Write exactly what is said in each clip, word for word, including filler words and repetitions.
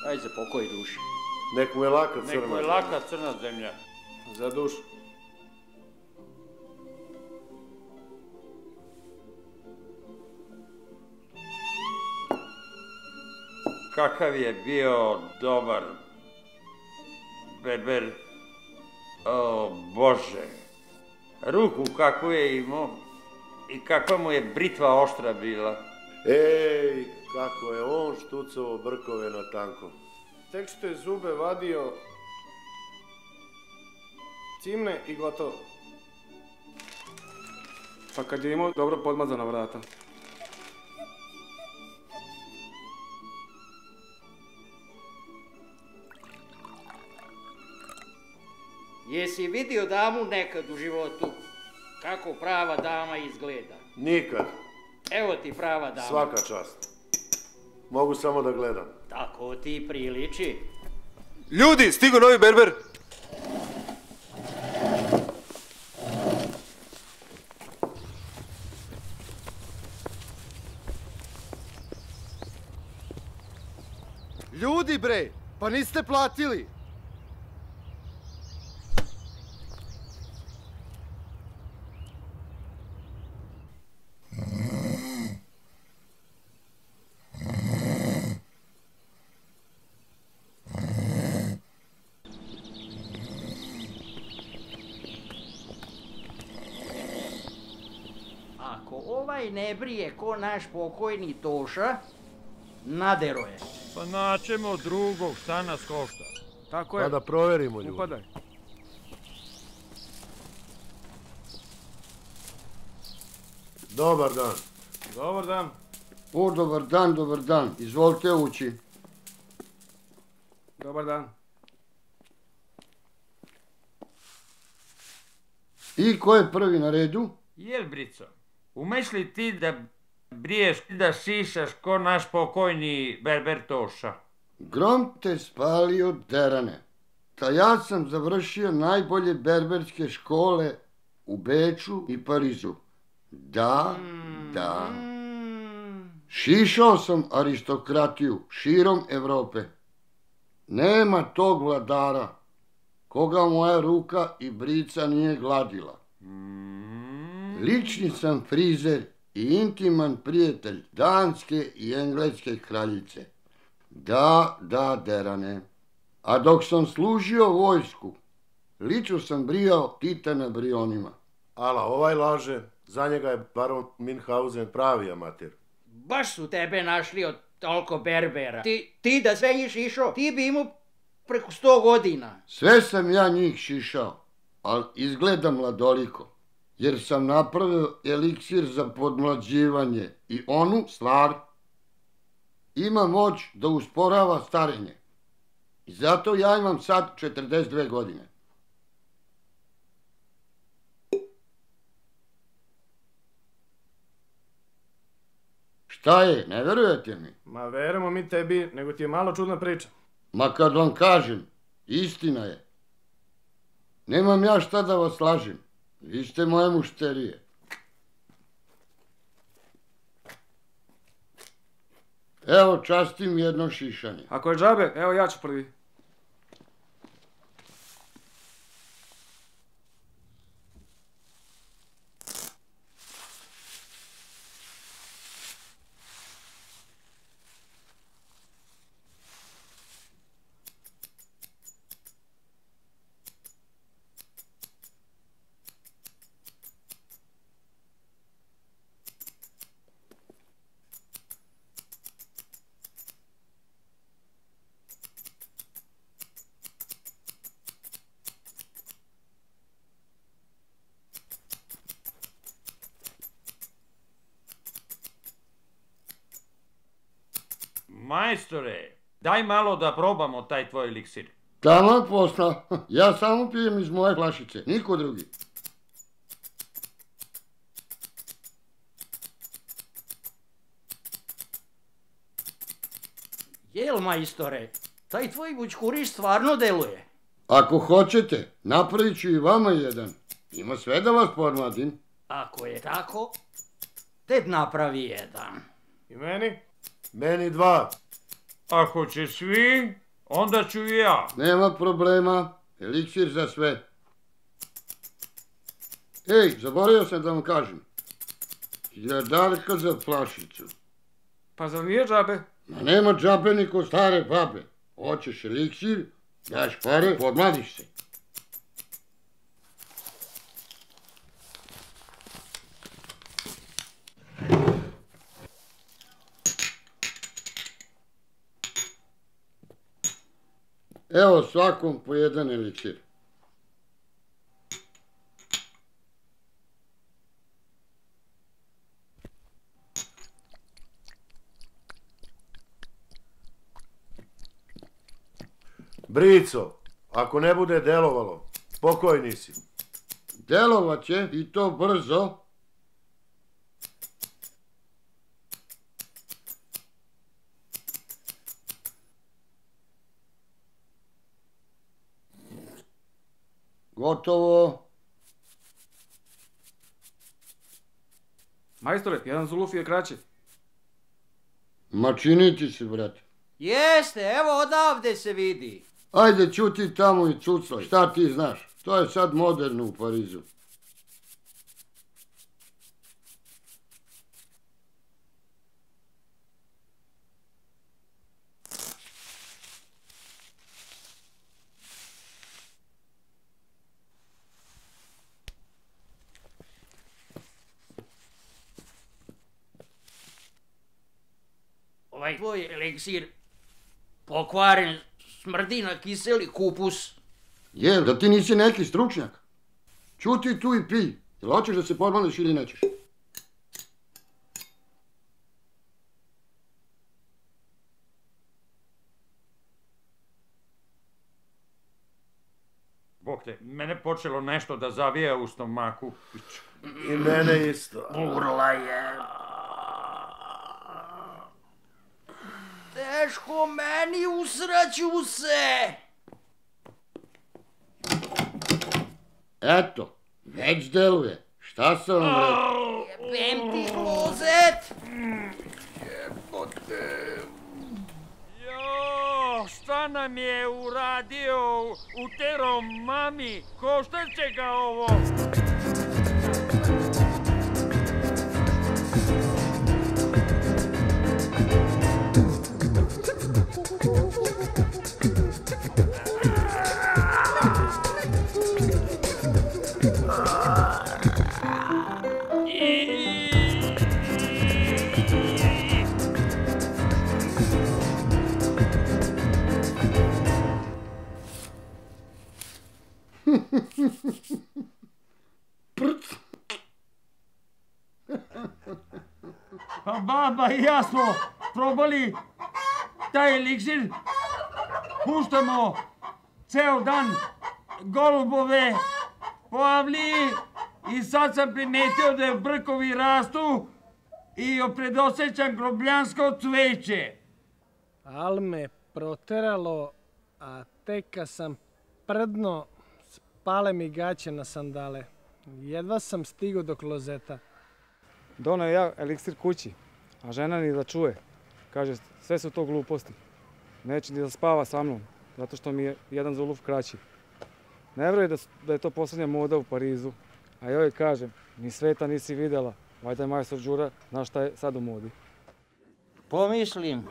Daj za pokoj duši. Nek mu je laka crna zemlja. Nek mu je laka crna zemlja. Za dušu. Kakav je bio dobar berber. O Bože. Ruku kakvu je imao i kakva mu je britva oštra bila. Ej, kako je on štucao brkove na tankom. Tek što je zube vadio, cimne i gotovo. Pa kad je imao dobro podmazana vrata. Jesi vidio damu nekad u životu? Kako prava dama izgleda? Nikad. Evo ti prava dama. Svaka čast. Mogu samo da gledam. Tako ti priliči. Ljudi, stigo novi berber! Ljudi bre, pa niste platili! Ako ovaj ne brije ko naš pokojni Toša, nadero je. Pa naćemo drugog, šta nas košta? Tako je. Pa da proverimo ljudi. Upadaj. Dobar dan. Dobar dan. O, dobar dan, dobar dan. Izvolite ući. Dobar dan. I ko je prvi na redu? Jel, Brico, umeš li ti da briješ, da šišaš ko naš pokojni berber Toša? Grom te spalio derane. Ta ja sam završio najbolje berberske škole u Beču i Parizu. Da, da. Šišao sam aristokratiju širom Evrope. Nema tog vladara koga moja ruka i brica nije gladila. Lični sam frizer i intiman prijatelj danske i engleske kraljice. Da, da, derane. A dok sam služio vojsku, liču sam brijao Tita na brionima. Ala, ovaj laže, za njega je baron Minhausen pravi amater. Baš su tebe našli od toliko berbera. Ti, ti da sve njih išao, ti bi imao preko sto godina. Sve sam ja njih šišao, ali izgledam mladoliko, jer sam napravio eliksir za podmlađivanje i onu stvar ima moć da usporava starenje. I zato ja imam sad četrdeset dve godine. Šta je, ne verujete mi? Ma verujemo mi tebi, nego ti je malo čudna priča. Ma kad vam kažem, istina je. Nemam ja šta da vas lažem. Vi ste moje mušterije. Evo, častim jedno šišanje. Ako je džabe, evo ja ću prvi. Majstore, daj malo da probamo taj tvoj eliksir. Taman posla. Ja samo pijem iz moje flašice, niko drugi. Jel, majstore, taj tvoj bućkuriš stvarno deluje. Ako hoćete, napravit ću i vama jedan. Ima sve da vas podmladim. Ako je tako, te napravi jedan. I meni? Meni dva. Ako će svi, onda ću i ja. Nema problema, eliksir za sve. Ej, zaboravio sam da vam kažem. Hiljadarka za flašicu. Pa zar nije džabe? Ma nema džabe ni kod stare babe. Hoćeš eliksir, daš pare, podmladiš se. Evo svakom po jedan eliksir. Brico, ako ne bude delovalo, spokojni si. Delovat će i to brzo. Gotovo. Majstore, jedan zuluf je kraći. Ma čini ti se, brate. Jeste, evo odavde se vidi. Ajde, ćuti tamo i cuclaj. Šta ti znaš? To je sad moderno u Parizu. Ovaj tvoj eliksir pokvaren, smrdi na kiseli kupus. Je, da ti nisi neki stručnjak? Ćuti tu i pi. Jel hoćeš da se podmališ ili nećeš? Bog te, mene počelo nešto da zavija u stomaku. I mene isto. Burla je. Teško meni, usraću se. Eto, već deluje. Šta sam vam rekao? Jebem ti klozet. Jo, šta nam je uradio utero mami? Košta će ga ovo? Pa baba i ja smo probali taj eliksir, puštamo ceo dan golubove po avliji i sad sam primetio da brkovi rastu i predosećam grobljansko cveće. Al me proteralo, a teka sam prdno, spale mi gaće na sandale. Jedva sam stigao do klozeta. Donao ja eliksir kući, a žena ni da čuje. Kaže, sve su to gluposti. Neće ni da spava sa mnom, zato što mi je jedan zuluf kraći. Ne vjeruje da, da je to posljednja moda u Parizu. A joj kažem, ni sveta nisi vidjela. Valjda je majstor Đura, znaš šta je sad u modi. Pomislim.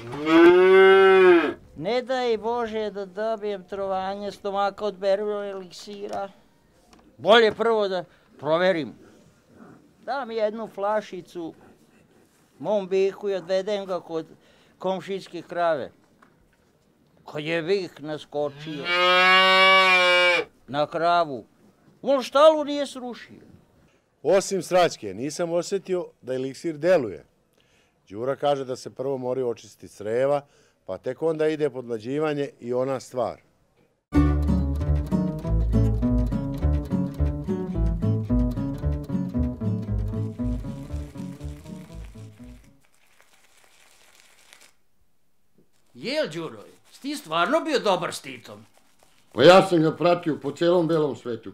Ne daj Bože da dobijem trovanje stomaka od berberovog eliksira. Bolje prvo da proverim. Dam jednu flašicu mom biku i odvedem ga kod komšijske krave. Kad je bik naskočio na kravu, on štalu nije srušio. Osim sraćke, nisam osjetio da eliksir deluje. Đura kaže da se prvo moraju očistiti creva, pa tek onda ide podmlađivanje i ona stvar. Jel, Đuroj, si ti stvarno bio dobar s Titom? Pa ja sam ga pratio po celom belom svetu.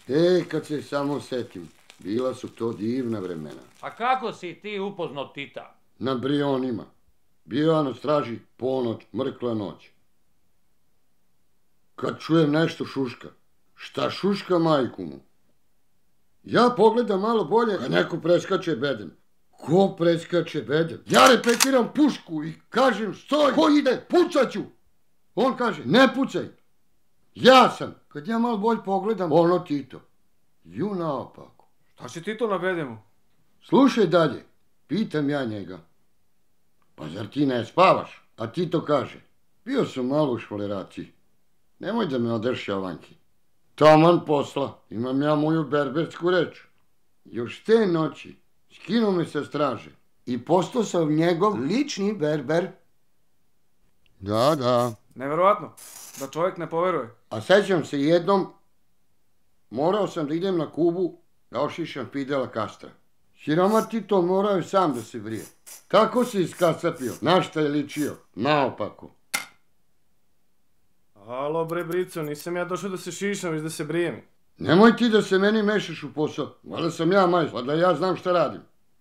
E, kad se samo setim, bila su to divna vremena. A kako si ti upoznao Tita? Na Brionima. Bio ja na straži ponoć, mrkla noć. Kad čujem nešto šuška, šta šuška majku mu? Ja pogledam malo bolje, a neko preskače bedem. Ko preskače bedem? Ja repetiram pušku i kažem stoj, ko ide, pucaću! On kaže, ne pucaj. Ja sam. Kad ja malo bolje pogledam, ono Tito. Ju naopako. Šta će Tito na bedemu? Slušaj dalje, pitam ja njega. Pa zar ti ne spavaš? A Tito kaže, bio sam malo u švaleraciji. Nemoj da me odrši Avanki. Taman posla, imam ja moju berbersku reč. Još te noći skinuo me sa straže i postao sam njegov lični berber. Da, da. Neverovatno, da čovjek ne poveruje. A sećam se jednom, morao sam da idem na Kubu da ošišam Fidela Castra. Siroma Tito morao je sam da se vrije. Tako se iskacapio, na šta je ličio, naopako. Alo bre Brico, nisam ja došao da se šišam, već da se brijem. Nemoj ti da se meni mešaš u posao, valjda sam ja majstor, da ja znam šta radim.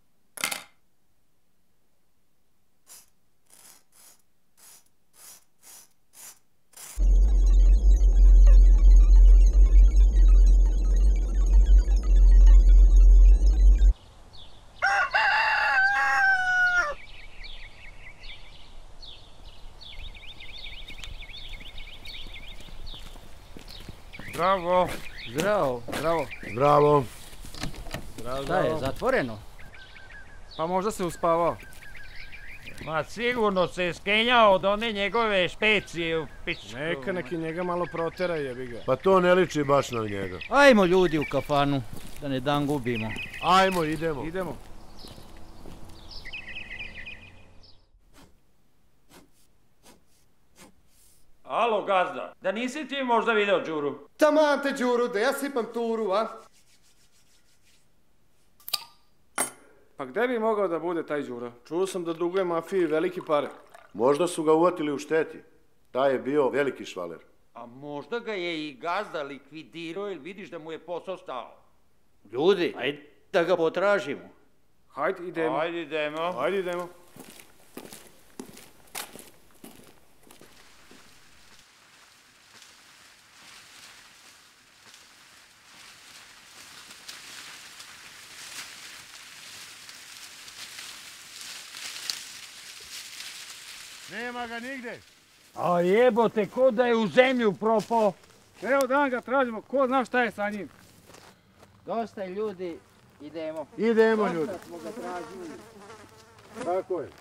Bravo. Zdravo. Bravo. Bravo. Šta je, zatvoreno? Pa možda se uspavao. Ma sigurno se skenjao od one njegove špecije u pičku. Neka neki njega malo protera, jebi ga. Pa to ne liči baš na njega. Ajmo ljudi u kafanu, da ne dan gubimo. Ajmo, idemo. Idemo. Alo, gazda, da nisi ti možda video Đuru? Taman te Đuru, da ja sipam turu, a? Pa gde bi mogao da bude taj Đura? Čuo sam da duguje mafiji veliki pare. Možda su ga uvatili u šteti. Taj je bio veliki švaler. A možda ga je i gazda likvidirao, jer vidiš da mu je posao stao. Ljudi, ajde da ga potražimo. Hajde, idemo. Ajde idemo. Ajde, idemo. Nema ga nigde. A jebote, ko da je u zemlju propao. Evo dan ga tražimo, ko zna šta je sa njim. Dosta je ljudi, idemo. Idemo ljudi. Dosta smo ga tražili. Tako je.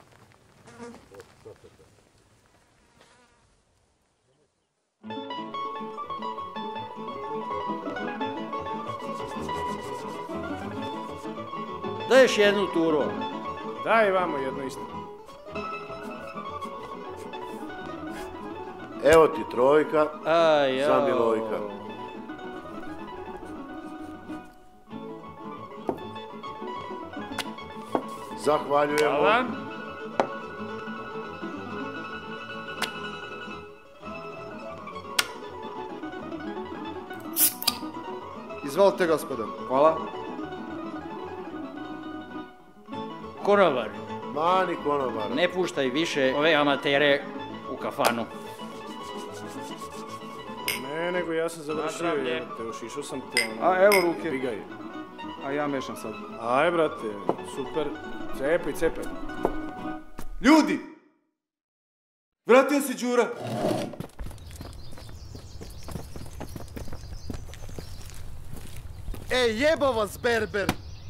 Daj još jednu turu. Daj vamo jedno isto. Evo ti trojka Aj, za Milojka. Zahvaljujemo. Hvala. Izvolite, gospodo. Hvala. Konobar, Mani konobar. ne puštaj više ove amatere u kafanu. Ne, nego ja sam završio, Nazdravlje. jebote, ušišao sam te. ono, A, evo ruke. jebi ga je. A ja mešam sad. Aj, brate, super. Cepaj, cepaj. Ljudi! Vratio se Đura. Ej, jebo vas, berber!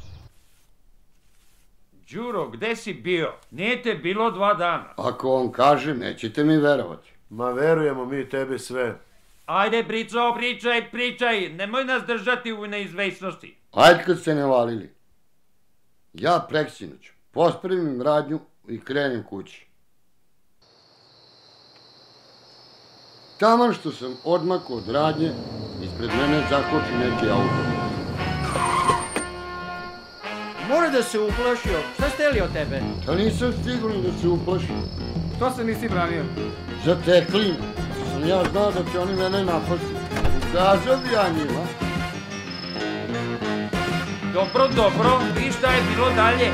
Đuro, gde si bio? Nije te bilo dva dana. Ako vam kažem, nećete mi verovati. Ma verujemo mi tebi sve. Ajde, Brico, pričaj, pričaj. Nemoj nas držati u neizvesnosti. Ajde kad ste ne valili. Ja preksinoć pospremim radnju i krenem kući. Taman što sam odmakao od radnje, ispred mene zakoči neki auto. Mora da se uplašio. Šta ste li od tebe? Da nisam siguran da se uplašim. Što se nisi branio? Zatekli me. Sam ja znao da će oni mene napasti. Ukazao bi ja njima. Dobro, dobro, i šta je bilo dalje?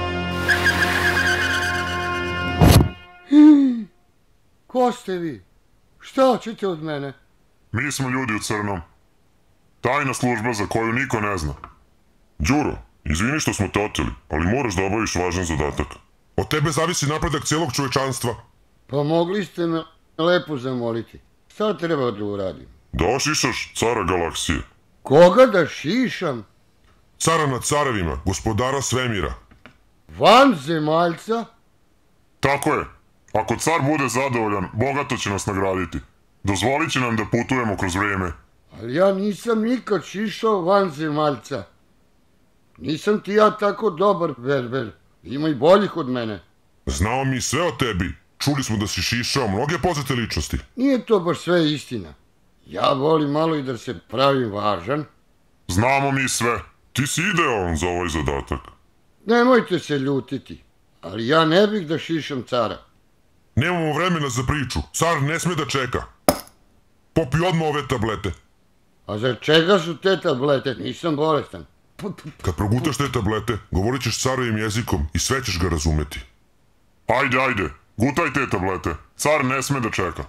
Ko ste vi? Šta hoćete od mene? Mi smo ljudi u crnom. Tajna služba za koju niko ne zna. Đuro, izvini što smo te oteli, ali moraš da obaviš važan zadatak. Od tebe zavisi napredak cijelog čovečanstva. Pa mogli ste me lepo zamoliti. Šta treba da uradim? Da ošišaš cara galaksije. Koga da šišam? Cara nad carevima, gospodara svemira. Vanzemaljca? Tako je. Ako car bude zadovoljan, bogato će nas nagraditi. Dozvolit će nam da putujemo kroz vrijeme. Ali ja nisam nikad šišao vanzemaljca. Nisam ti ja tako dobar, Berber. Ima i boljih od mene. Znao mi sve o tebi. Čuli smo da si šišao mnoge poznate ličnosti. Nije to baš sve istina. Ja volim malo i da se pravim važan. Znamo mi sve. Ti si idealan za ovaj zadatak. Nemojte se ljutiti, ali ja ne bih da šišam cara. Nemamo vremena za priču. Car ne sme da čeka. Popi odmah ove tablete. A za čega su te tablete? Nisam bolestan. Kad progutaš te tablete, govorit ćeš carovim jezikom i sve ćeš ga razumeti. Ajde, ajde, gutaj te tablete. Car ne sme da čeka.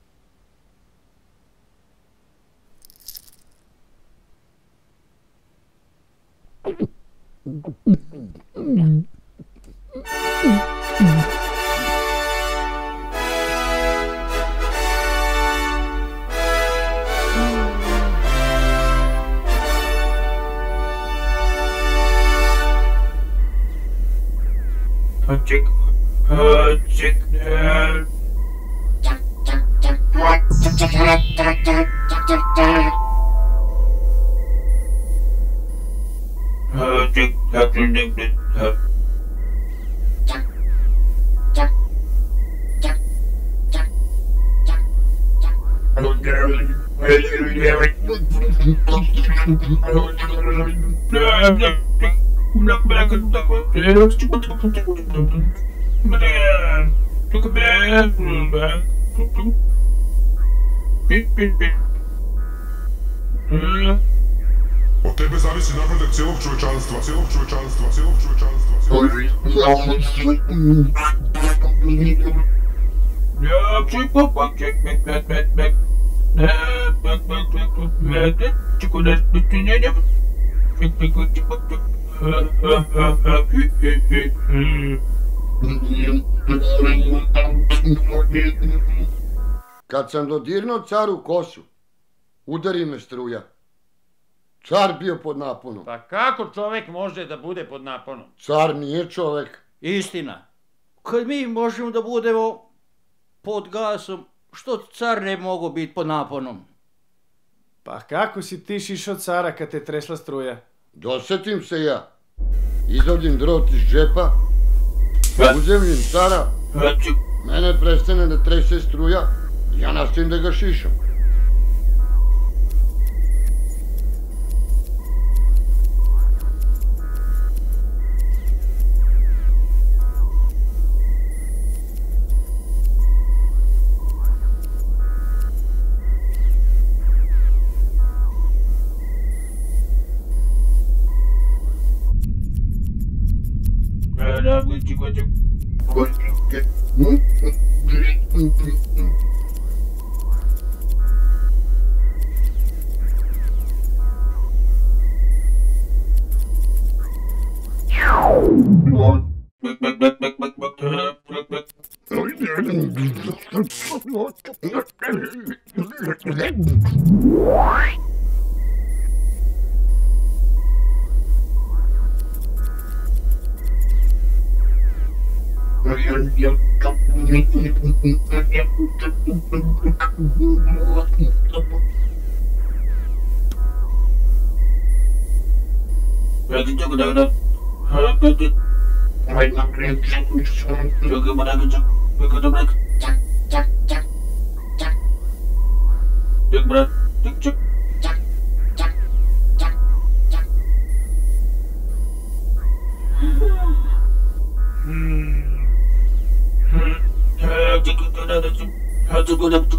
Chick, uh, chick, uh, uh, chick, uh, Od tebe zavisi napredak cijelog čovečanstva, cijelog čovečanstva, cijelog Kad sam dodirnuo caru kosu, udari me struja. Car bio pod naponom. Pa kako čovek može da bude pod naponom? Car nije čovek. Istina. Kad mi možemo da budemo pod gasom, što car ne mogu biti pod naponom? Pa kako si ti šišao cara kad te tresla struja? Dosetim se ja. Izvodim drot iz džepa, uzemljim cara, mene prestane da trese struja, ja nastavim da ga šišam.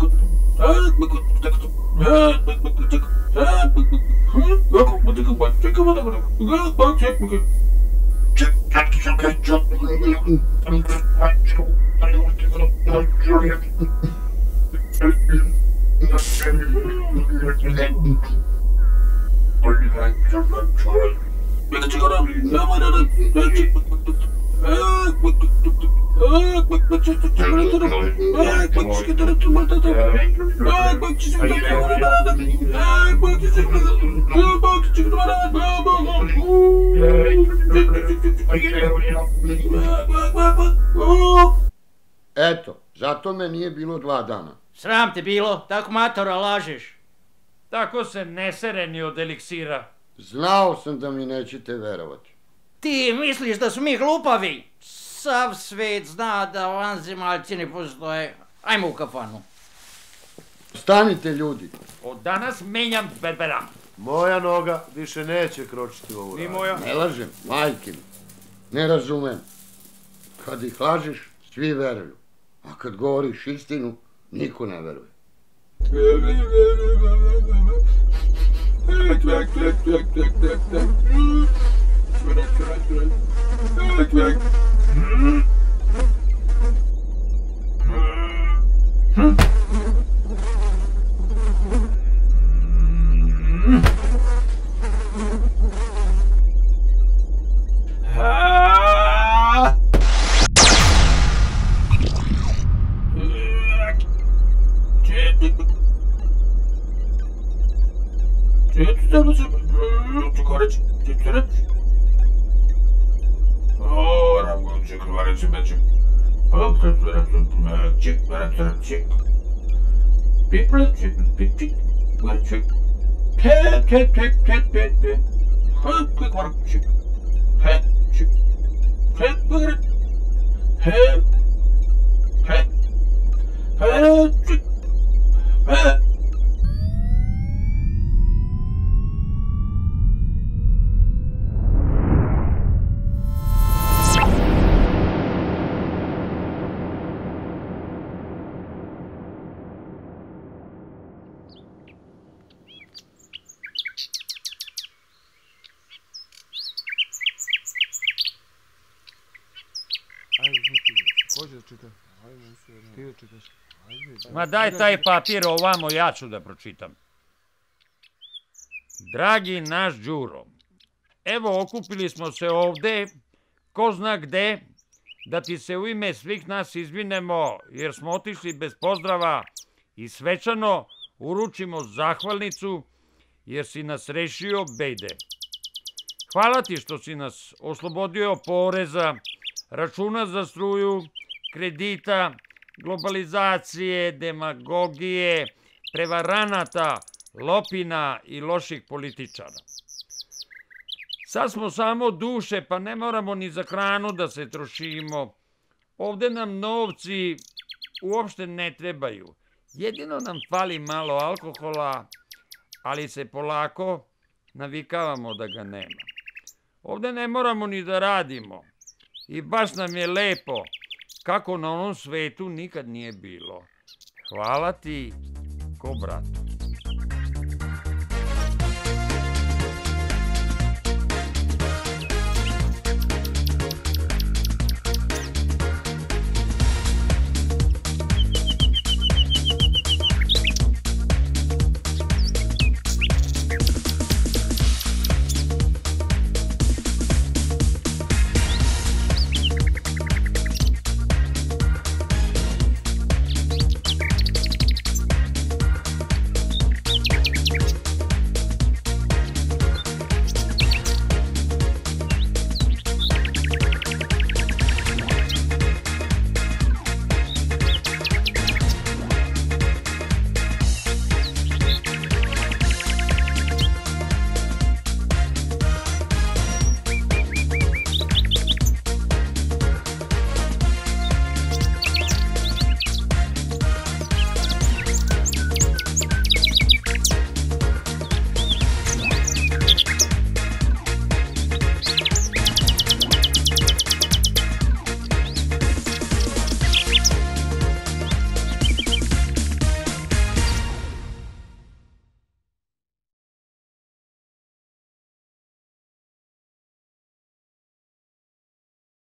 Welcome to the Eto, zato me nije bilo dva dana. Sram te bilo, tako matora lažeš. Tako se ne sere ni od eliksira. Znao sam da mi nećete verovati. Ti misliš da su mi glupavi? Sav svet zna da vanzemaljci ne postoje. Ajmo u kafanu. Stanite, ljudi. Od danas menjam berbera. Moja noga više neće kročiti u ovu Ni radnju. moja. Ne lažem, majke mi. Ne razumem. Kad ih lažiš, svi veruju. A kad govoriš istinu, niko ne veruje. Ma daj taj papir ovamo, ja ću da pročitam. Dragi naš Đuro, evo okupili smo se ovde, ko zna gde, da ti se u ime svih nas izvinemo jer smo otišli bez pozdrava i svečano uručimo zahvalnicu jer si nas rešio bejde. Hvala ti što si nas oslobodio poreza, računa za struju, kredita, globalizacije, demagogije, prevaranata, lopina i loših političara. Sad smo samo duše, pa ne moramo ni za hranu da se trošimo. Ovde nam novci uopšte ne trebaju. Jedino nam fali malo alkohola, ali se polako navikavamo da ga nema. Ovde ne moramo ni da radimo. I baš nam je lepo, kako na onom svetu nikad nije bilo. Hvala ti ko bratu.